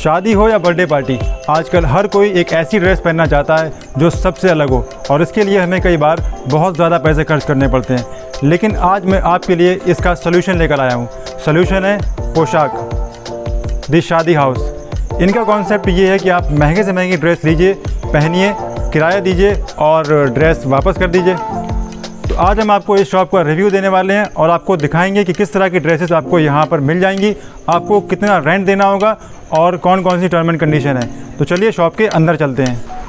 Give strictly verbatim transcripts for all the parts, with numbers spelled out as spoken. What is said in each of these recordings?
शादी हो या बर्थडे पार्टी, आजकल हर कोई एक ऐसी ड्रेस पहनना चाहता है जो सबसे अलग हो, और इसके लिए हमें कई बार बहुत ज़्यादा पैसे खर्च करने पड़ते हैं। लेकिन आज मैं आपके लिए इसका सलूशन लेकर आया हूँ। सलूशन है पोशाक दी शादी हाउस। इनका कॉन्सेप्ट ये है कि आप महंगे से महंगी ड्रेस लीजिए, पहनिए, किराया दीजिए और ड्रेस वापस कर दीजिए। तो आज हम आपको इस शॉप का रिव्यू देने वाले हैं और आपको दिखाएंगे कि किस तरह की ड्रेसेस आपको यहाँ पर मिल जाएंगी, आपको कितना रेंट देना होगा और कौन कौन सी टर्म एंड कंडीशन है। तो चलिए शॉप के अंदर चलते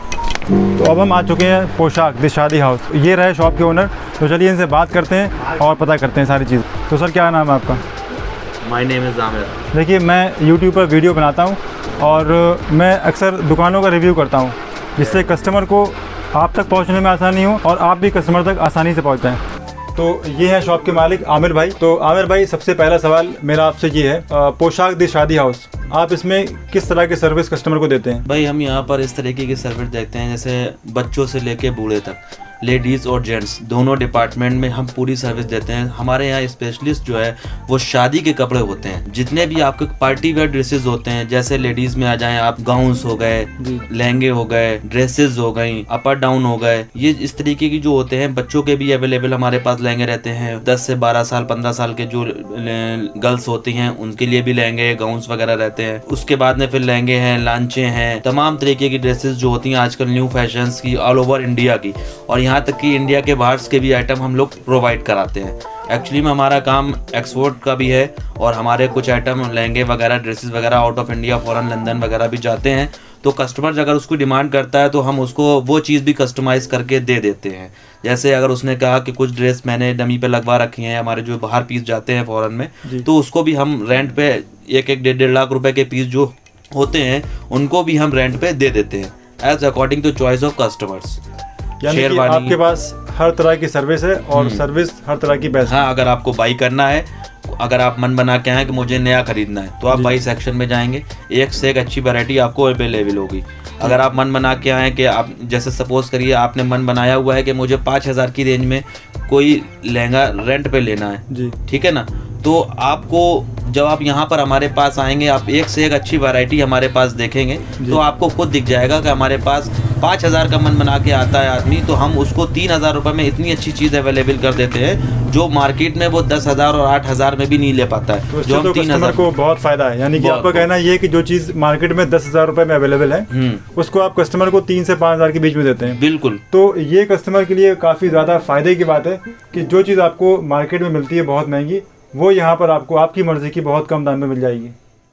हैं। तो अब हम आ चुके हैं पोशाक दी शादी हाउस। ये रहे शॉप के ओनर। तो चलिए इनसे बात करते हैं और पता करते हैं सारी चीज़। तो सर, क्या नाम है आपका? My name is Aamir. देखिए, मैं यूट्यूब पर वीडियो बनाता हूँ और मैं अक्सर दुकानों का रिव्यू करता हूँ, जिससे कस्टमर को आप तक पहुंचने में आसानी हो और आप भी कस्टमर तक आसानी से पहुंच जाएं। तो ये है शॉप के मालिक आमिर भाई। तो आमिर भाई, सबसे पहला सवाल मेरा आपसे ये है, पोशाक दी शादी हाउस, आप इसमें किस तरह की सर्विस कस्टमर को देते हैं? भाई, हम यहाँ पर इस तरीके की सर्विस देखते हैं, जैसे बच्चों से लेके बूढ़े तक, लेडीज़ और जेंट्स दोनों डिपार्टमेंट में हम पूरी सर्विस देते हैं। हमारे यहाँ स्पेशलिस्ट जो है वो शादी के कपड़े होते हैं। जितने भी आपके पार्टी वेयर ड्रेसेस होते हैं, जैसे लेडीज़ में आ जाएं आप, गाउन्स हो गए, लहंगे हो गए, ड्रेसेस हो गई, अपर डाउन हो गए, ये इस तरीके की जो होते हैं। बच्चों के भी अवेलेबल हमारे पास लहंगे रहते हैं। दस से बारह साल पंद्रह साल के जो गर्ल्स होती हैं उनके लिए भी लहंगे गाउन्स वगैरह रहते हैं। उसके बाद में फिर लहंगे हैं, लांचे हैं, तमाम तरीके की ड्रेसेस जो होती हैं आजकल न्यू फैशंस की, ऑल ओवर इंडिया की, और यहाँ तक कि इंडिया के बाहर के भी आइटम हम लोग प्रोवाइड कराते हैं। एक्चुअली में हमारा काम एक्सपोर्ट का भी है और हमारे कुछ आइटम लहंगे वगैरह, ड्रेसेस वगैरह out of India, foreign, London वगैरह भी जाते हैं। तो कस्टमर अगर उसको डिमांड करता है तो हम उसको वो चीज़ भी कस्टमाइज़ करके दे देते हैं। जैसे अगर उसने कहा कि कुछ ड्रेस मैंने डमी पे लगवा रखी हैं, हमारे जो बाहर पीस जाते हैं फॉरेन में, तो उसको भी हम रेंट पे एक एक डेढ़ डेढ़ लाख रुपए के पीस जो होते हैं उनको भी हम रेंट पे दे देते हैं, as according to choice of customers. यानी कि आपके पास हर तरह की सर्विस है और सर्विस हर तरह की बेस्ट। हाँ, अगर आपको बाई करना है, अगर आप मन बना के आए कि मुझे नया खरीदना है, तो आप बाई सेक्शन में जाएंगे, एक से एक अच्छी वैरायटी आपको अवेलेबल होगी। अगर आप मन बना के आए कि आप, जैसे सपोज करिए आपने मन बनाया हुआ है कि मुझे पाँच हज़ार की रेंज में कोई लहंगा रेंट पे लेना है, ठीक है ना, तो आपको जब आप यहाँ पर हमारे पास आएंगे, आप एक से एक अच्छी वैरायटी हमारे पास देखेंगे तो आपको खुद दिख जाएगा कि हमारे पास पाँच हज़ार का मन बना के आता है आदमी, तो हम उसको तीन हज़ार रुपये में इतनी अच्छी चीज़ अवेलेबल कर देते हैं जो मार्केट में वो दस हज़ार और आठ हज़ार में भी नहीं ले पाता है। तो जो हम तो तीन हज़ार को बहुत फायदा है। यानी कि आपका कहना ये है कि जो चीज़ मार्केट में दस हज़ार रुपये में अवेलेबल है उसको आप कस्टमर को तीन से पाँच हज़ार के बीच में देते हैं। बिल्कुल। तो ये कस्टमर के लिए काफ़ी ज़्यादा फायदे की बात है कि जो चीज़ आपको मार्केट में मिलती है बहुत महंगी, वो यहाँ पर आपको आपकी मर्ज़ी की बहुत कम दाम में मिल जाएगी।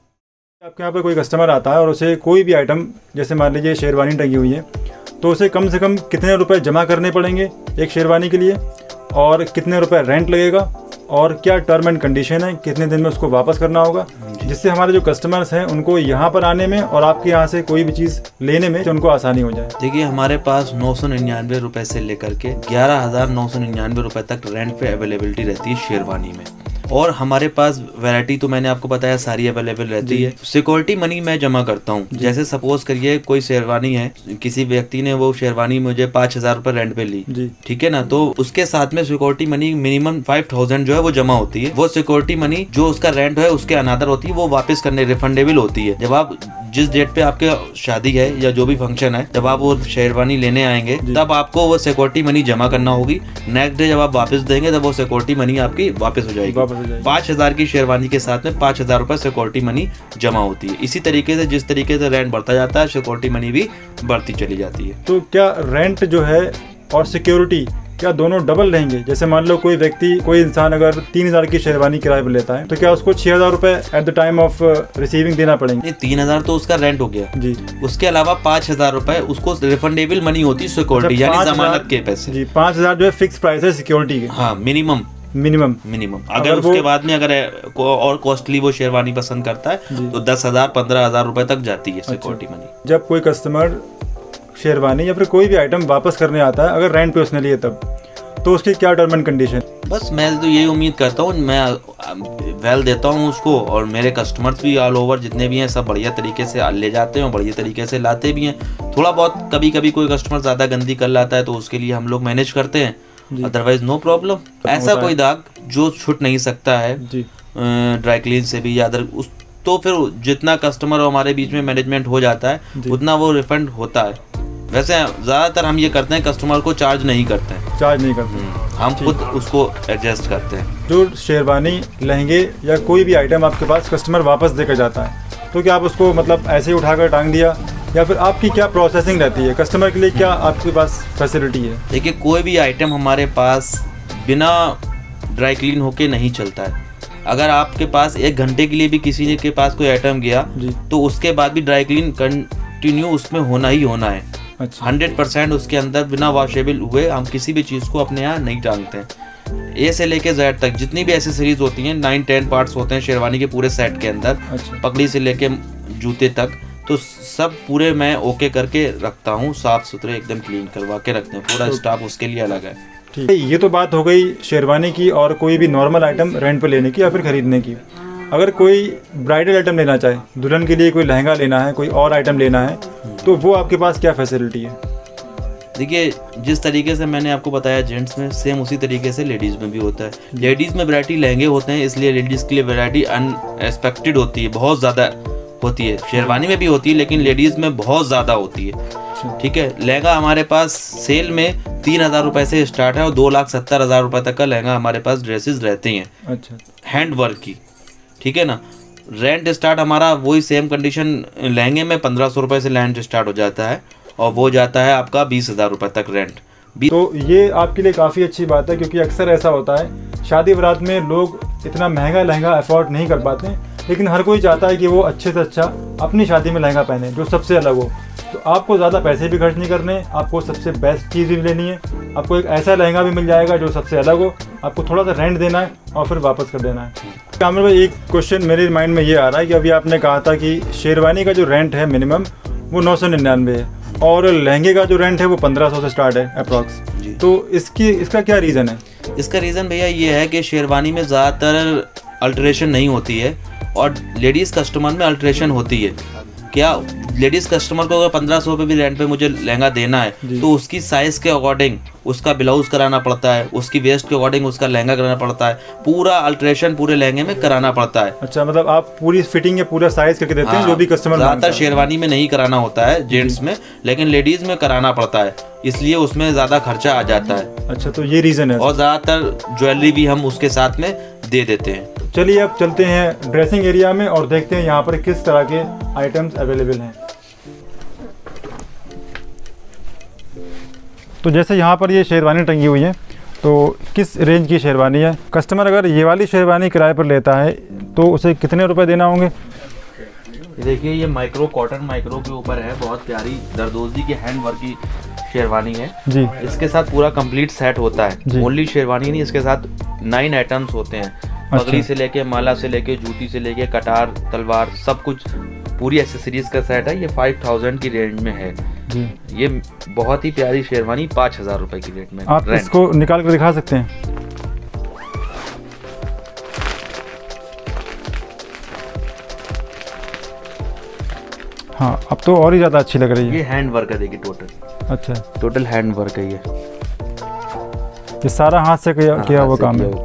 आपके यहाँ पर कोई कस्टमर आता है और उसे कोई भी आइटम, जैसे मान लीजिए शेरवानी टंगी हुई है, तो उसे कम से कम कितने रुपए जमा करने पड़ेंगे एक शेरवानी के लिए, और कितने रुपए रेंट लगेगा, और क्या टर्म एंड कंडीशन है, कितने दिन में उसको वापस करना होगा, जिससे हमारे जो कस्टमर्स हैं उनको यहाँ पर आने में और आपके यहाँ से कोई भी चीज़ लेने में उनको आसानी हो जाए। देखिए, हमारे पास नौ सौ निन्यानवे रुपये से लेकर के ग्यारह हज़ार नौ सौ निन्यानवे रुपये तक रेंट पे अवेलेबिलिटी रहती है शेरवानी में। और हमारे पास वैरायटी तो मैंने आपको बताया सारी अवेलेबल रहती है। सिक्योरिटी मनी मैं जमा करता हूँ। जैसे सपोज करिए कोई शेरवानी है, किसी व्यक्ति ने वो शेरवानी मुझे पाँच हजार रुपये रेंट पे ली, ठीक है ना, तो उसके साथ में security money minimum five thousand जो है वो जमा होती है। वो सिक्योरिटी मनी जो उसका रेंट है उसके अनादर होती है, वो वापस करने रिफंडेबल होती है। जब आप जिस डेट पे आपके शादी है या जो भी फंक्शन है, जब आप वो शेरवानी लेने आएंगे तब आपको वो सिक्योरिटी मनी जमा करना होगी। नेक्स्ट डे जब आप वापस देंगे तब वो सिक्योरिटी मनी आपकी वापस हो जाएगी। पाँच हजार की शेरवानी के साथ में पाँच हजार रुपये सिक्योरिटी मनी जमा होती है। इसी तरीके से जिस तरीके से रेंट बढ़ता जाता है, सिक्योरिटी मनी भी बढ़ती चली जाती है। तो क्या रेंट जो है और सिक्योरिटी क्या दोनों डबल रहेंगे? जैसे मान लो कोई व्यक्ति, कोई इंसान अगर तीन हजार की शेरवानी किराए पर लेता है तो क्या उसको छह हजार रुपए at the time of receiving देना पड़ेंगे? नहीं, तीन हजार तो उसका रेंट हो गया जी। उसके अलावा पाँच हजार रुपए उसको रिफंडेबल मनी होती है, सिक्योरिटी यानी जमानत के पैसे जी। पाँच हजार जो है फिक्स प्राइस है सिक्योरिटी के। हाँ, मिनिमम मिनिमम मिनिमम अगर उसके बाद में अगर और कॉस्टली वो शेरवानी पसंद करता है तो दस हजार पंद्रह हजार रुपए तक जाती है सिक्योरिटी मनी। जब कोई कस्टमर शेरवानी या फिर कोई भी आइटम वापस करने आता है, अगर रेंट पे उसने लिए, तब तो उसकी क्या टर्म एंड कंडीशन? बस मैं तो यही उम्मीद करता हूँ, मैं वेल देता हूँ उसको, और मेरे कस्टमर्स भी ऑल ओवर जितने भी हैं सब बढ़िया तरीके से ले जाते हैं और बढ़िया तरीके से लाते भी हैं। थोड़ा बहुत कभी कभी कोई कस्टमर ज़्यादा गंदी कर लाता है तो उसके लिए हम लोग मैनेज करते हैं, अदरवाइज नो प्रॉब्लम। ऐसा कोई दाग जो छूट नहीं सकता है ड्राई क्लीन से भी, या अदर उस तो फिर जितना कस्टमर और हमारे बीच में मैनेजमेंट हो जाता है उतना वो रिफंड होता है। वैसे ज़्यादातर हम ये करते हैं, कस्टमर को चार्ज नहीं करते हैं। चार्ज नहीं करते, हम खुद उसको एडजस्ट करते हैं। जो शेरवानी, लहंगे या कोई भी आइटम आपके पास कस्टमर वापस देकर जाता है, तो क्या आप उसको मतलब ऐसे ही उठाकर टांग दिया, या फिर आपकी क्या प्रोसेसिंग रहती है? कस्टमर के लिए क्या आपके पास फैसिलिटी है? देखिए, कोई भी आइटम हमारे पास बिना ड्राई क्लीन होके नहीं चलता है। अगर आपके पास एक घंटे के लिए भी किसी के पास कोई आइटम गया तो उसके बाद भी ड्राई क्लीन कंटिन्यू उसमें होना ही होना है। अच्छा। हंड्रेड परसेंट उसके अंदर बिना वॉशेबल हुए हम किसी भी चीज़ को अपने यहाँ नहीं टांगते हैं। ए से लेके जेड तक जितनी भी एसेसरीज होती हैं, नाइन टेन पार्ट्स होते हैं शेरवानी के पूरे सेट के अंदर। अच्छा। पगड़ी से लेके जूते तक, तो सब पूरे मैं ओके करके रखता हूँ, साफ़ सुथरे एकदम क्लीन करवा के रखते हैं। पूरा स्टाफ उसके लिए अलग है। ठीक है, ये तो बात हो गई शेरवानी की और कोई भी नॉर्मल आइटम रेंट पर लेने की या फिर ख़रीदने की। अगर कोई ब्राइडल आइटम लेना चाहे, दुल्हन के लिए कोई लहंगा लेना है, कोई और आइटम लेना है, तो वो आपके पास क्या फैसिलिटी है? देखिए, जिस तरीके से मैंने आपको बताया जेंट्स में, सेम उसी तरीके से लेडीज़ में भी होता है। लेडीज़ में वैरायटी लहंगे होते हैं, इसलिए लेडीज़ के लिए वैरायटी अनएक्सपेक्टेड होती है, बहुत ज़्यादा होती है। शेरवानी में भी होती है लेकिन लेडीज़ में बहुत ज़्यादा होती है। ठीक है, लहंगा हमारे पास सेल में तीन हज़ार रुपये से स्टार्ट है और दो लाख सत्तर हज़ार रुपये तक का लहंगा हमारे पास ड्रेसेस रहते हैं। अच्छा। हैंड वर्क की, ठीक है ना। रेंट स्टार्ट हमारा वही सेम कंडीशन, लहंगे में पंद्रह सौ रुपये से रेंट स्टार्ट हो जाता है और वो जाता है आपका बीस हज़ार रुपये तक रेंट। तो ये आपके लिए काफ़ी अच्छी बात है, क्योंकि अक्सर ऐसा होता है शादी बारात में लोग इतना महंगा लहंगा अफोर्ड नहीं कर पाते हैं, लेकिन हर कोई चाहता है कि वो अच्छे से अच्छा अपनी शादी में लहंगा पहने जो सबसे अलग हो। तो आपको ज़्यादा पैसे भी खर्च नहीं करने, आपको सबसे बेस्ट चीज़ भी लेनी है, आपको एक ऐसा लहंगा भी मिल जाएगा जो सबसे अलग हो, आपको थोड़ा सा रेंट देना है और फिर वापस कर देना है। कामिल भाई, एक क्वेश्चन मेरे माइंड में ये आ रहा है कि अभी आपने कहा था कि शेरवानी का जो रेंट है मिनिमम वो नौ सौ निन्यानवे है और लहंगे का जो रेंट है वो पंद्रह सौ से स्टार्ट है अप्रॉक्स। तो इसकी इसका क्या रीज़न है? इसका रीज़न भैया ये है कि शेरवानी में ज़्यादातर अल्ट्रेशन नहीं होती है और लेडीज़ कस्टमर में अल्ट्रेशन होती है। क्या लेडीज़ कस्टमर को अगर पंद्रह सौ रुपये भी रेंट पे मुझे लहंगा देना है तो उसकी साइज़ के अकॉर्डिंग उसका ब्लाउज़ कराना पड़ता है, उसकी वेस्ट के अकॉर्डिंग उसका लहंगा कराना पड़ता है, पूरा अल्ट्रेशन पूरे लहंगे में कराना पड़ता है। अच्छा, मतलब आप पूरी फिटिंग या पूरा साइज करके देते हैं? हाँ, जो भी कस्टमर ज़्यादातर शेरवानी में नहीं कराना होता है जेंट्स में, लेकिन लेडीज़ में कराना पड़ता है, इसलिए उसमें ज़्यादा खर्चा आ जाता है। अच्छा, तो ये रीज़न है। और ज़्यादातर ज्वेलरी भी हम उसके साथ में दे देते हैं। चलिए अब चलते हैं ड्रेसिंग एरिया में और देखते हैं यहाँ पर किस तरह के आइटम्स अवेलेबल हैं। तो जैसे यहाँ पर ये शेरवानी टंगी हुई है, तो किस रेंज की शेरवानी है? कस्टमर अगर ये वाली शेरवानी किराए पर लेता है तो उसे कितने रुपए देना होंगे? देखिए, ये माइक्रो कॉटन माइक्रो के ऊपर है, बहुत प्यारी दरदोजी की हैंड वर्क की शेरवानी है जी। इसके साथ पूरा कंप्लीट सेट होता है, ओनली शेरवानी नहीं, इसके साथ नाइन आइटम्स होते हैं। पगड़ी अच्छा। से लेके माला से लेके जूती से लेके कटार तलवार सब कुछ पूरी एक्सेसरीज का सेट है। ये फाइव थाउजेंड की रेंज में है जी। ये बहुत ही प्यारी शेरवानी पाँच हजार रुपए की रेट में। आप इसको निकाल कर दिखा सकते हैं? हाँ, अब तो और ही ज़्यादा अच्छी लग रही है। ये हैंड वर्क है, देखिए टोटल। अच्छा, टोटल हैंड वर्क है ये ये सारा हाथ से किया, हाँ, किया हुआ काम है।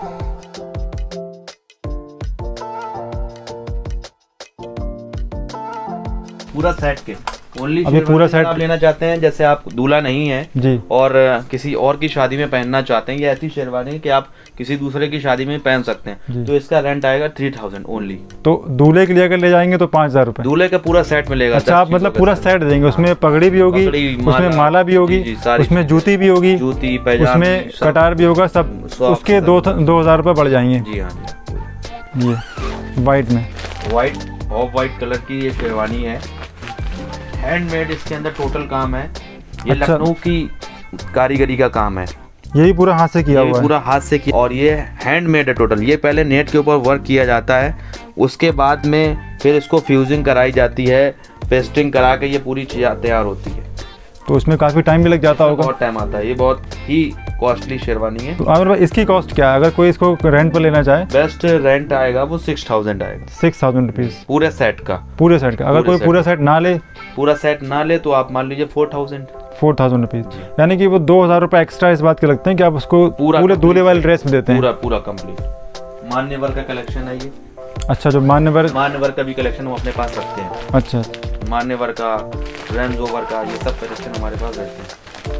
पूरा सेट के ओनली अभी पूरा सेट आप लेना चाहते हैं, जैसे आप दूल्हा नहीं है जी और किसी और की शादी में पहनना चाहते हैं, ये ऐसी शेरवानी कि आप किसी दूसरे की शादी में पहन सकते हैं, तो इसका रेंट आएगा थ्री थाउजेंड ओनली। तो दूल्हे के लिए अगर ले जाएंगे तो पाँच हजार रुपए दूल्हे का पूरा सेट मिलेगा। अच्छा, आप मतलब पूरा सेट देंगे? उसमें पगड़ी भी होगी, उसमें माला भी होगी, उसमें जूती भी होगी, जूती उसमें कटार भी होगा, सब उसके दो दो हजार रुपये बढ़ जाएंगे। जी हाँ जी। ये वाइट में, वाइट ऑफ वाइट कलर की ये शेरवानी है, हैंडमेड इसके अंदर टोटल काम है। ये अच्छा। लखनऊ की कारीगरी का काम है, यही पूरा हाथ से किया हुआ है, पूरा हाथ से किया, और ये हैंडमेड है टोटल। ये पहले नेट के ऊपर वर्क किया जाता है, उसके बाद में फिर इसको फ्यूजिंग कराई जाती है, पेस्टिंग करा के ये पूरी चीज़ तैयार होती है। तो उसमें काफ़ी टाइम भी लग जाता होगा? बहुत टाइम आता है, ये बहुत ही कॉस्टली शेरवानी है। तो आमिर भाई, इसकी कॉस्ट क्या है अगर कोई इसको रेंट पर लेना चाहे? बेस्ट रेंट आएगा वो सिक्स थाउजेंड आएगा। सिक्स थाउजेंड रुपीज़ पूरे सेट का? पूरे सेट का। अगर कोई पूरा सेट ना ले पूरा सेट ना ले तो आप मान लीजिए four thousand four thousand rupees, यानी कि वो दो हज़ार रुपये एक्स्ट्रा इस बात के लगते हैं कि आप उसको पूरे दूल्हे वाले ड्रेस में देते हैं। पूरा पूरा कंप्लीट मान्यवर का कलेक्शन है ये। अच्छा, जो मान्यवर मान्यवर का भी कलेक्शन हम अपने पास रखते हैं। अच्छा, मान्यवर का, रेंज रोवर का, ये सब कलेक्शन हमारे पास रहते हैं।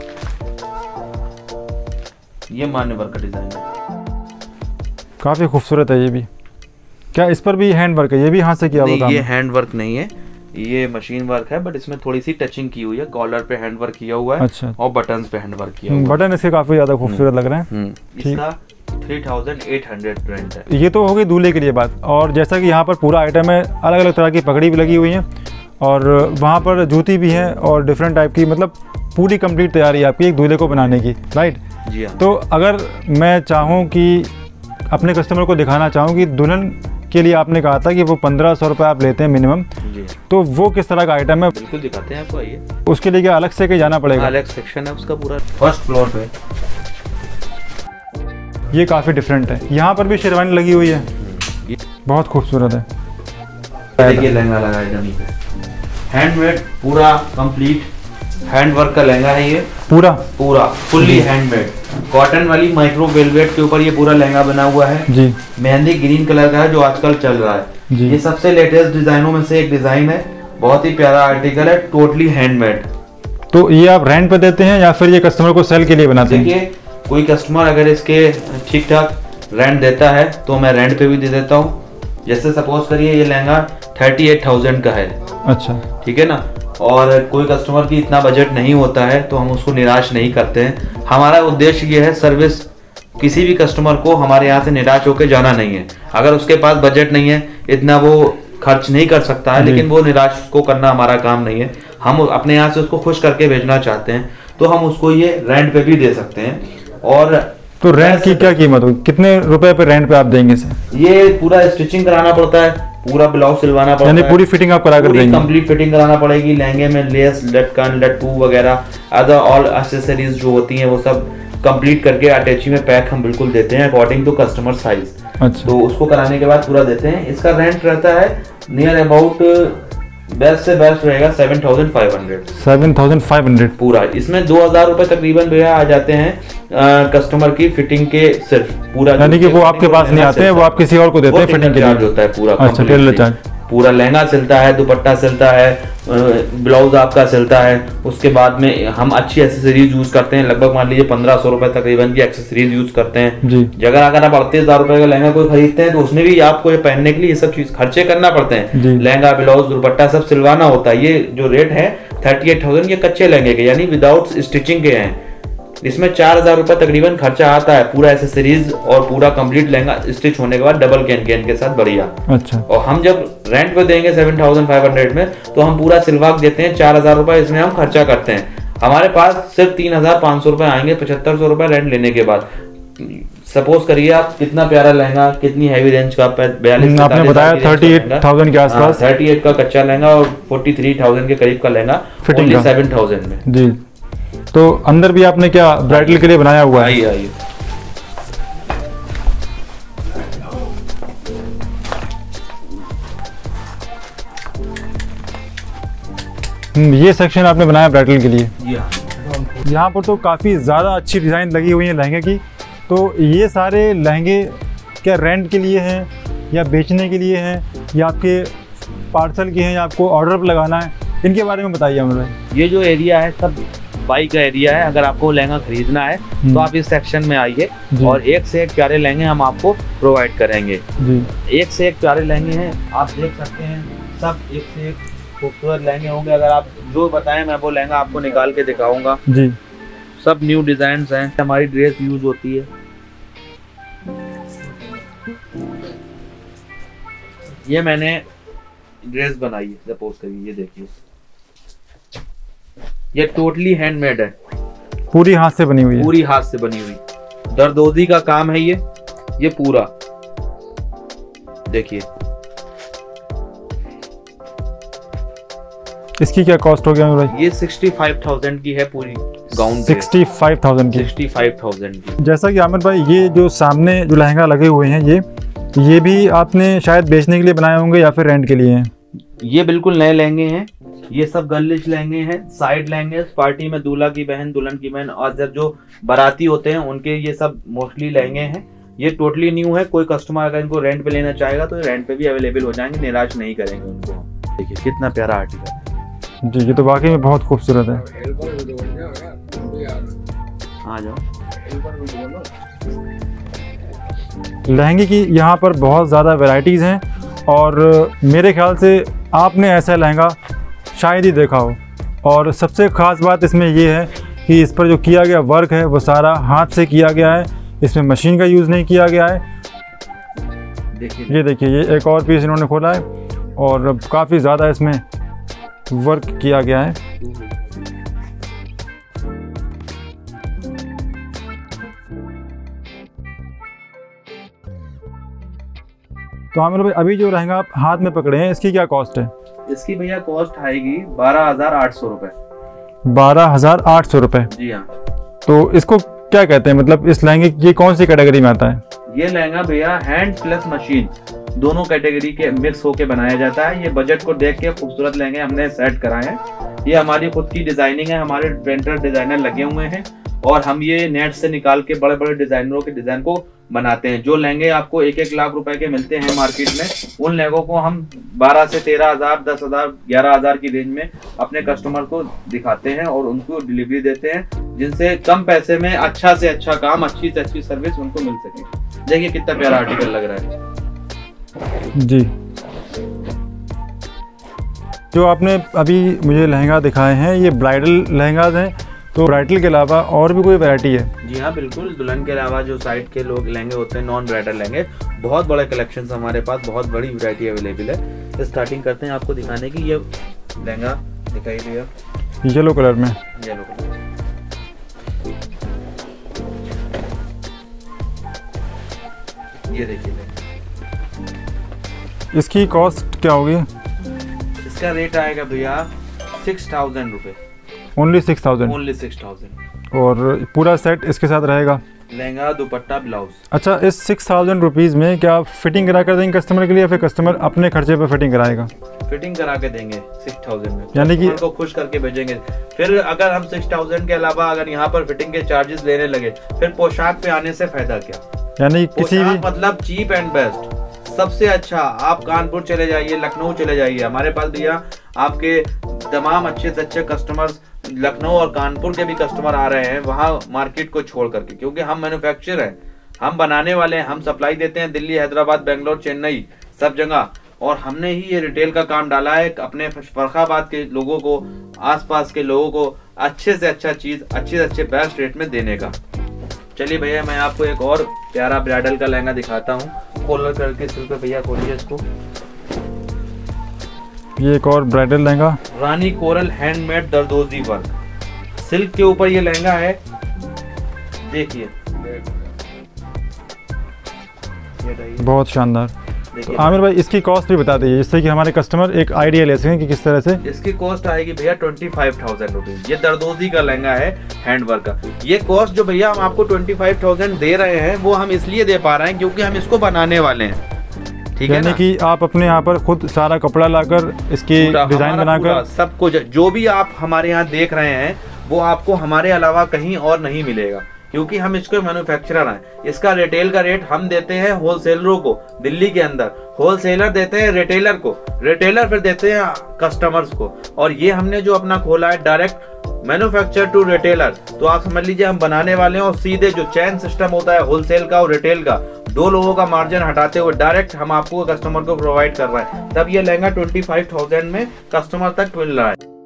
ये मान्यवर का डिज़ाइन है, काफ़ी खूबसूरत है ये भी। क्या इस पर भी हैंड वर्क है? ये भी हाथ से किया हुआ काम ये है? हैंड वर्क नहीं है, ये मशीन वर्क है, बट इसमें थोड़ी सी टचिंग की हुई है। कॉलर पे हैंड वर्क किया हुआ है। अच्छा। और बटन्स पे हैंड वर्क किया हुआ है। बटन इसके काफ़ी ज़्यादा खूबसूरत लग रहे हैं। इसका three thousand eight hundred rent है। ये तो हो गई दूल्हे के लिए बात। और जैसा कि यहाँ पर पूरा आइटम है, अलग अलग तरह की पगड़ी भी लगी हुई है और वहाँ पर जूती भी है और डिफरेंट टाइप की, मतलब पूरी कंप्लीट तैयारी है आपकी एक दूल्हे को बनाने की, राइट? जी हाँ। तो अगर मैं चाहूँ कि अपने कस्टमर को दिखाना चाहूँ कि दुल्हन के लिए आपने कहा था कि वो पंद्रह सौ रुपये आप लेते हैं मिनिमम, जी, तो वो किस तरह का आइटम है? बिल्कुल दिखाते हैं आपको, आइए। उसके लिए क्या अलग से कहीं जाना पड़ेगा? अलग सेक्शन है उसका पूरा, फर्स्ट फ्लोर पे। ये काफ़ी डिफरेंट है। यहाँ पर भी शेरवानी लगी हुई है, बहुत खूबसूरत है। देखिए लहंगा लगा है डमी पे, हैंडमेड, पूरा कंप्लीट हैंड वर्क का लहंगा है ये। पूरा पूरा फुल्ली हैंडमेड, कॉटन वाली माइक्रो वेलवेट के ऊपर ये पूरा लहंगा बना हुआ है जी। मेहंदी ग्रीन कलर का है जो आजकल चल रहा है जी। ये सबसे लेटेस्ट डिजाइनों में से एक डिजाइन है, बहुत ही प्यारा आर्टिकल है, टोटली हैंडमेड। तो ये आप रेंट पे देते हैं या फिर ये कस्टमर को सेल के लिए बनाते हैं? देखिए, कोई कस्टमर अगर इसके ठीक ठाक रेंट देता है तो मैं रेंट पे भी दे देता हूँ। जैसे सपोज करिए ये लहंगा थर्टी एट थाउजेंड का है, अच्छा ठीक है ना, और कोई कस्टमर की इतना बजट नहीं होता है तो हम उसको निराश नहीं करते हैं। हमारा उद्देश्य ये है, सर्विस, किसी भी कस्टमर को हमारे यहाँ से निराश होकर जाना नहीं है। अगर उसके पास बजट नहीं है, इतना वो खर्च नहीं कर सकता है, लेकिन वो निराश को करना हमारा काम नहीं है। हम अपने यहाँ से उसको खुश करके भेजना चाहते हैं, तो हम उसको ये रेंट पे भी दे सकते हैं। और तो रेंट की क्या कीमत होगी? कितने रुपए पे रेंट पे आप देंगे सर? ये पूरा स्टिचिंग कराना पड़ता है, पूरा ब्लाउज सिलवाना पड़ता है, यानी पूरी फिटिंग आप करा कर देंगे? कंप्लीट फिटिंग कराना पड़ेगी। लहंगे में लेस, लटकन, लट्टू वगैरह, अदर ऑल एक्सेसरीज जो होती हैं वो सब कंप्लीट करके अटैची में पैक हम बिल्कुल देते हैं अकॉर्डिंग टू कस्टमर साइज। अच्छा। तो उसको कराने के बाद पूरा देते हैं। इसका रेंट रहता है नियर अबाउट, बेस्ट से बेस्ट रहेगा seven thousand five hundred. Seven thousand five hundred पूरा। इसमें दो हजार रुपए तकरीबन भैया आ जाते हैं कस्टमर की फिटिंग के, सिर्फ पूरा, यानी कि वो आपके पास नहीं आते हैं, वो आप किसी और को देते हैं फिटिंग के लिए? होता है पूरा। अच्छा, टेलर चार्ज। पूरा लहंगा सिलता है, दुपट्टा सिलता है, ब्लाउज आपका सिलता है। उसके बाद में हम अच्छी एक्सेसरीज यूज करते हैं, लगभग मान लीजिए पंद्रह सौ रुपए तकरीबन की एक्सेसरीज यूज करते हैं जी। जगह अगर आप अड़तीस हजार रुपए का लहंगा कोई खरीदते हैं तो उसमें भी आपको ये पहनने के लिए ये सब चीज खर्चे करना पड़ते हैं। लहंगा, ब्लाउज, दुपट्टा सब सिलवाना होता है। ये जो रेट है थर्टी एट थाउजेंड ये कच्चे लहंगे के, यानी विदाउट स्टिचिंग के हैं। इसमें चार हजार रुपए तकरीबन खर्चा आता है, पूरा एसेसरीज और पूरा कंप्लीट लहंगा स्टिच होने के बाद डबल कैन कैन के साथ, बढ़िया। अच्छा। और हम जब रेंट पे देंगे सेवन थाउजेंड फाइव हंड्रेड में, तो हम पूरा सिलवा देते हैं, चार हजार रुपए इसमें हम खर्चा करते हैं। हमारे पास सिर्फ तीन हजार पाँच सौ रुपए आएंगे पचहत्तर सौ रुपए रेंट लेने के बाद। सपोज करिए आप कितना प्यारा लहंगा, कितनी हैवी रेंज का, बयालीस आपने बताया थर्टी एट थाउजेंड के आसपास, थर्टी एट का कच्चा लहंगा और फोर्टी थ्री थाउजेंड के करीब का लहंगा फिटिंग सेवन थाउजेंड में जी। तो अंदर भी आपने क्या ब्राइडल के लिए बनाया हुआ है? आइए आइए। ये सेक्शन आपने बनाया ब्राइडल के लिए? यहाँ पर तो काफ़ी ज़्यादा अच्छी डिज़ाइन लगी हुई है लहंगे की। तो ये सारे लहंगे क्या रेंट के लिए हैं या बेचने के लिए हैं या आपके पार्सल के हैं या आपको ऑर्डर पर लगाना है? इनके बारे में बताइए हमें। ये जो एरिया है सब बाई का एरिया है। अगर आपको लहंगा खरीदना है तो आप इस सेक्शन में आइए और एक से एक प्यारे लहंगे हम आपको प्रोवाइड करेंगे जी। एक से एक प्यारे लहंगे हैं, आप देख सकते हैं, सब एक से एक खूबसूरत लहंगे होंगे। अगर आप जो बताएं मैं वो लहंगा आपको निकाल के दिखाऊंगा जी। सब न्यू डिजाइन हैं, हमारी ड्रेस यूज होती है। ये मैंने ड्रेस बनाई है, सपोज करिए, ये देखिए, ये टोटली हैंडमेड है, पूरी हाथ से बनी हुई है, पूरी हाथ से बनी हुई दरदोजी का काम है ये ये पूरा देखिए। इसकी क्या कॉस्ट हो गया भाई? ये सिक्सटी फाइव थाउजेंड की है पूरी गाउन, सिक्सटी फाइव थाउजेंड की, सिक्सटी फाइव थाउजेंड की। जैसा कि आमिर भाई, ये जो सामने जो लहंगा लगे हुए हैं ये ये भी आपने शायद बेचने के लिए बनाए होंगे या फिर रेंट के लिए हैं? ये बिल्कुल नए लहंगे हैं, ये सब गर्लिश लहंगे हैं, साइड लहंगे। पार्टी में दूल्हा की बहन, दुल्हन की बहन और जब जो बाराती होते हैं उनके ये सब मोस्टली लहंगे हैं। ये टोटली न्यू है। कोई कस्टमर अगर इनको रेंट पे लेना चाहेगा तो रेंट पे भी अवेलेबल हो जाएंगे, निराश नहीं करेंगे उनको। देखिए कितना प्यारा आर्टिकल है जी, ये तो वाकई में बहुत खूबसूरत है। आ जाओ। लहंगे की यहाँ पर बहुत ज़्यादा वैरायटीज़ हैं और मेरे ख्याल से आपने ऐसा लहंगा शायद ही देखा हो। और सबसे ख़ास बात इसमें ये है कि इस पर जो किया गया वर्क है वो सारा हाथ से किया गया है, इसमें मशीन का यूज़ नहीं किया गया है। देखिए ये देखिए, ये एक और पीस इन्होंने खोला है और काफ़ी ज़्यादा इसमें वर्क किया गया है। तो आमिर भाई, अभी जो लहंगा आप हाथ में पकड़े हैं इसकी क्या कॉस्ट है? इसकी भैया कॉस्ट आएगी बारह हजार आठ सौ रुपए। बारह हजार आठ सौ रुपये। जी हाँ। तो इसको क्या कहते हैं, मतलब इस लहंगे की कौन सी कैटेगरी में आता है? ये लहंगा भैया हैंड प्लस मशीन दोनों कैटेगरी के मिक्स होके बनाया जाता है। ये बजट को देख के खूबसूरत लहंगे हमने सेट कराए हैं। ये हमारी खुद की डिजाइनिंग है, हमारे पेंटर डिजाइनर लगे हुए हैं और हम ये नेट से निकाल के बड़े बड़े डिजाइनरों के डिजाइन को बनाते हैं। जो लहंगे आपको एक एक लाख रुपए के मिलते हैं मार्केट में, उन लहंगों को हम बारह से तेरह हजार, दस हजार, ग्यारह हजार की रेंज में अपने कस्टमर को दिखाते हैं और उनको डिलीवरी देते हैं, जिनसे कम पैसे में अच्छा से अच्छा काम, अच्छी से अच्छी सर्विस उनको मिल सके। देखिए कितना प्यारा आर्टिकल लग रहा है जी। जो आपने अभी मुझे लहंगा दिखाए हैं ये ब्राइडल लहंगाज हैं, तो ब्राइडल के अलावा और भी कोई वैरायटी है? जी हाँ बिल्कुल, दुल्हन के अलावा जो साइड के लोग लहंगे होते हैं, नॉन ब्राइडल लहंगे, बहुत बड़े कलेक्शन हमारे पास, बहुत बड़ी वैरायटी अवेलेबल है। स्टार्टिंग करते हैं आपको दिखाने की। ये लहंगा दिखाई दिया येलो कलर में। येलो कलर ये देखिए, इसकी कॉस्ट क्या होगी? इसका रेट आएगा भैया सिक्स थाउजेंड रुपये। Only six thousand? Only six thousand. और पूरा सेट इसके साथ रहेगा? लहंगा, दुपट्टा, ब्लाउज। अच्छा, इस सिक्स थाउजेंड रुपीज़ में क्या फिटिंग करा कर देंगे कस्टमर के लिए या फिर कस्टमर अपने खर्चे पर फिटिंग कराएगा? फिटिंग करा के देंगे सिक्स थाउजेंड में, यानी कि उनको खुश करके भेजेंगे। फिर अगर हम सिक्स थाउजेंड के अलावा अगर यहाँ पर फिटिंग के चार्जेस लेने लगे, फिर पोशाक पे आने से फायदा क्या? यानी किसी भी मतलब चीप एंड बेस्ट, सबसे अच्छा। आप कानपुर चले जाइए, लखनऊ चले जाइए, हमारे पास भैया आपके तमाम अच्छे से अच्छे कस्टमर्स लखनऊ और कानपुर के भी कस्टमर आ रहे हैं वहाँ मार्केट को छोड़ करके, क्योंकि हम मैन्युफैक्चर हैं, हम बनाने वाले हैं, हम सप्लाई देते हैं दिल्ली, हैदराबाद, बेंगलोर, चेन्नई, सब जगह। और हमने ही ये रिटेल का काम डाला है अपने फर्रुखाबाद के लोगों को, आसपास के लोगों को अच्छे से अच्छा चीज, अच्छे से अच्छे बेस्ट रेट में देने का। चलिए भैया, मैं आपको एक और प्यारा ब्राइडल का लहंगा दिखाता हूँ। कॉलर करके सिल पे भैया खोलिए इसको। ये एक और ब्राइडल लहंगा, रानी कोरल हैंडमेड दरदोजी वर्क, सिल्क के ऊपर ये लहंगा है। देखिए बहुत शानदार। आमिर भाई, इसकी कॉस्ट भी बता दीजिए जिससे कि हमारे कस्टमर एक आइडिया ले सकें कि किस तरह से। इसकी कॉस्ट आएगी भैया ट्वेंटी फाइव थाउजेंड रुपीज। ये दरदोजी का लहंगा है, हैंड वर्क का। ये कॉस्ट जो भैया हम आपको ट्वेंटी फाइव थाउजेंड दे रहे हैं, वो हम इसलिए दे पा रहे हैं क्योंकि हम इसको बनाने वाले हैं। ठीक है, यानी कि आप अपने यहाँ पर खुद सारा कपड़ा लाकर इसकी डिजाइन बनाकर सब कुछ, जो भी आप हमारे यहाँ देख रहे हैं वो आपको हमारे अलावा कहीं और नहीं मिलेगा, क्योंकि हम इसको मैन्युफैक्चरर हैं। इसका रिटेल का रेट हम देते हैं होलसेलरों को दिल्ली के अंदर, होलसेलर देते हैं रिटेलर को, रिटेलर फिर देते हैं कस्टमर्स को। और ये हमने जो अपना खोला है डायरेक्ट मैन्युफैक्चर टू रिटेलर, तो आप समझ लीजिए हम बनाने वाले हैं और सीधे जो चैन सिस्टम होता है होलसेल का और रिटेल का, दो लोगों का मार्जिन हटाते हुए डायरेक्ट हम आपको कस्टमर को प्रोवाइड कर रहे हैं। तब ये लहंगा ट्वेंटी फाइव थाउजेंड में कस्टमर तक मिल रहा है।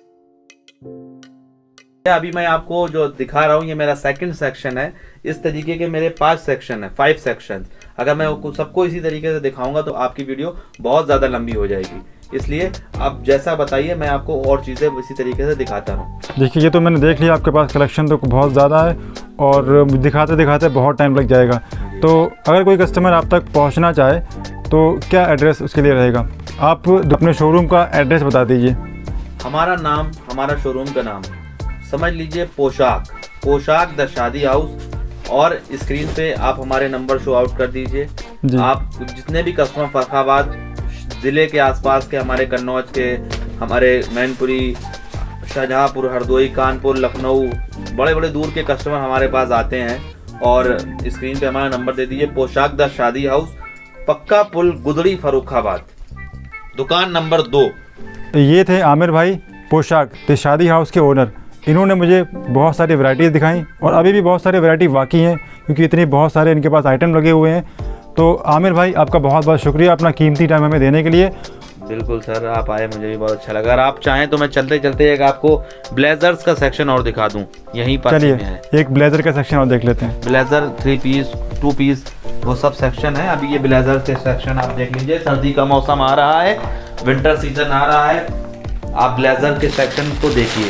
अभी मैं आपको जो दिखा रहा हूँ ये मेरा सेकंड सेक्शन है। इस तरीके के मेरे पांच सेक्शन है, फाइव सेक्शन। अगर मैं सबको इसी तरीके से दिखाऊंगा तो आपकी वीडियो बहुत ज्यादा लंबी हो जाएगी, इसलिए आप जैसा बताइए मैं आपको और चीजें इसी तरीके से दिखाता रहूँ। देखिए, ये तो मैंने देख लिया, आपके पास कलेक्शन तो बहुत ज़्यादा है और दिखाते दिखाते बहुत टाइम लग जाएगा। तो अगर कोई कस्टमर आप तक पहुँचना चाहे तो क्या एड्रेस उसके लिए रहेगा? आप अपने शोरूम का एड्रेस बता दीजिए। हमारा नाम, हमारा शोरूम का नाम समझ लीजिए पोशाक, पोशाक द शादी हाउस। और स्क्रीन पे आप हमारे नंबर शो आउट कर दीजिए। आप जितने भी कस्टमर फर्रुखाबाद जिले के आसपास के, हमारे कन्नौज के, हमारे मैनपुरी, शाहजहांपुर, हरदोई, कानपुर, लखनऊ, बड़े बड़े दूर के कस्टमर हमारे पास आते हैं और स्क्रीन पे हमारा नंबर दे दीजिए। पोशाक द शादी हाउस, पक्का पुल, गुदड़ी, फर्रुखाबाद, दुकान नंबर दो। ये थे आमिर भाई, पोशाक द शादी हाउस के ओनर। इन्होंने मुझे बहुत सारी वैराइटीज़ दिखाई और अभी भी बहुत सारी वैरायटी बाकी हैं, क्योंकि इतने बहुत सारे इनके पास आइटम लगे हुए हैं। तो आमिर भाई, आपका बहुत बहुत शुक्रिया अपना कीमती टाइम हमें देने के लिए। बिल्कुल सर, आप आए, मुझे भी बहुत अच्छा लगा। अगर आप चाहें तो मैं चलते चलते एक आपको ब्लेजर्स का सेक्शन और दिखा दूं, यहीं पर चलिए है। एक ब्लेजर का सेक्शन और देख लेते हैं। Blazer, three piece, two piece, वो सब सेक्शन है। अभी ये ब्लेजर के सेक्शन आप देख लीजिए। सर्दी का मौसम आ रहा है, विंटर सीजन आ रहा है, आप ब्लेजर के सेक्शन को देखिए।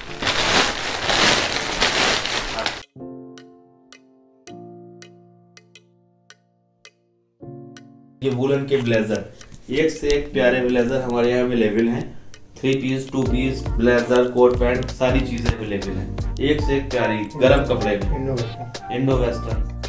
ये वुलन के ब्लेजर, एक से एक प्यारे ब्लेजर हमारे यहाँ अवेलेबल हैं। Three piece, two piece, blazer, coat pant, सारी चीजें अवेलेबल हैं। एक से एक प्यारी गर्म कपड़े में, इंडो वेस्टर्न।